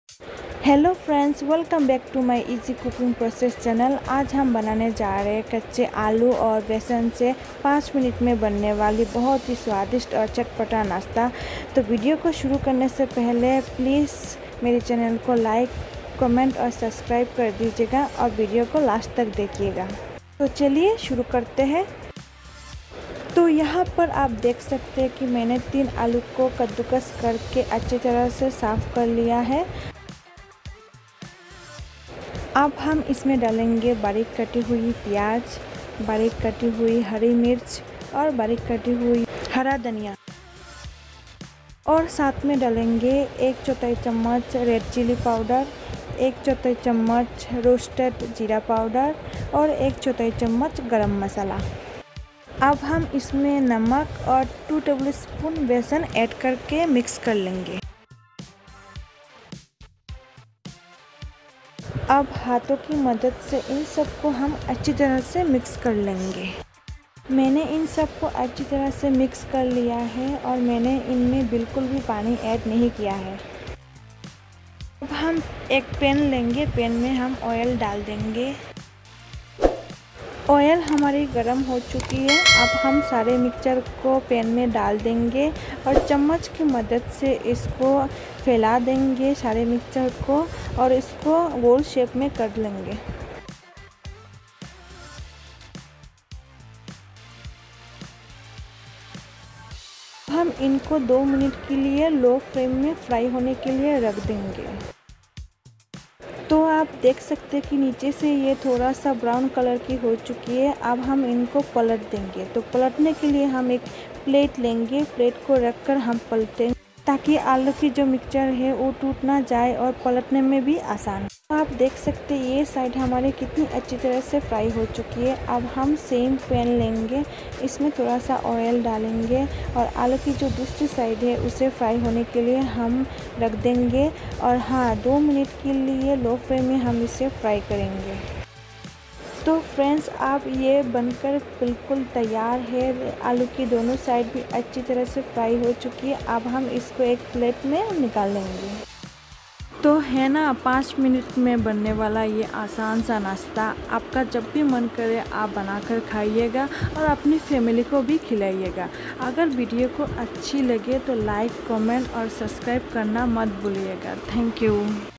Hello friends, welcome back to my easy cooking process channel. आज हम बनाने जा रहे हैं कच्चे आलू और बेसन से 5 मिनट में बनने वाली बहुत ही स्वादिष्ट और चटपटा नाश्ता। तो वीडियो को शुरू करने से पहले प्लीज़ मेरे चैनल को लाइक, कमेंट और सब्सक्राइब कर दीजिएगा और वीडियो को लास्ट तक देखिएगा। तो चलिए शुरू करते हैं। तो यहाँ पर आप देख सकते हैं कि मैंने 3 आलू को कद्दूकस करके अच्छी तरह से साफ़ कर लिया है। अब हम इसमें डालेंगे बारीक कटी हुई प्याज, बारीक कटी हुई हरी मिर्च और बारीक कटी हुई हरा धनिया, और साथ में डालेंगे 1/4 चम्मच रेड चिली पाउडर, 1/4 चम्मच रोस्टेड जीरा पाउडर और 1/4 चम्मच गरम मसाला। अब हम इसमें नमक और 2 टेबलस्पून बेसन ऐड करके मिक्स कर लेंगे। अब हाथों की मदद से इन सबको हम अच्छी तरह से मिक्स कर लेंगे। मैंने इन सबको अच्छी तरह से मिक्स कर लिया है और मैंने इनमें बिल्कुल भी पानी ऐड नहीं किया है। अब हम एक पैन लेंगे, पैन में हम ऑयल डाल देंगे। ऑयल हमारी गर्म हो चुकी है। अब हम सारे मिक्सचर को पैन में डाल देंगे और चम्मच की मदद से इसको फैला देंगे सारे मिक्सचर को, और इसको गोल शेप में कर लेंगे। हम इनको 2 मिनट के लिए लो फ्लेम में फ्राई होने के लिए रख देंगे। तो आप देख सकते हैं कि नीचे से ये थोड़ा सा ब्राउन कलर की हो चुकी है। अब हम इनको पलट देंगे। तो पलटने के लिए हम एक प्लेट लेंगे, प्लेट को रखकर हम पलटेंगे ताकि आलू की जो मिक्सचर है वो टूट ना जाए और पलटने में भी आसान। तो आप देख सकते हैं ये साइड हमारी कितनी अच्छी तरह से फ्राई हो चुकी है। अब हम सेम पैन लेंगे, इसमें थोड़ा सा ऑयल डालेंगे और आलू की जो दूसरी साइड है उसे फ्राई होने के लिए हम रख देंगे। और हाँ, 2 मिनट के लिए लो फ्लेम में हम इसे फ्राई करेंगे। तो फ्रेंड्स, आप ये बनकर बिल्कुल तैयार है। आलू की दोनों साइड भी अच्छी तरह से फ्राई हो चुकी है। अब हम इसको एक प्लेट में निकाल लेंगे। तो है ना 5 मिनट में बनने वाला ये आसान सा नाश्ता। आपका जब भी मन करे आप बनाकर खाइएगा और अपनी फैमिली को भी खिलाइएगा। अगर वीडियो को अच्छी लगे तो लाइक, कमेंट और सब्सक्राइब करना मत भूलिएगा। Thank you.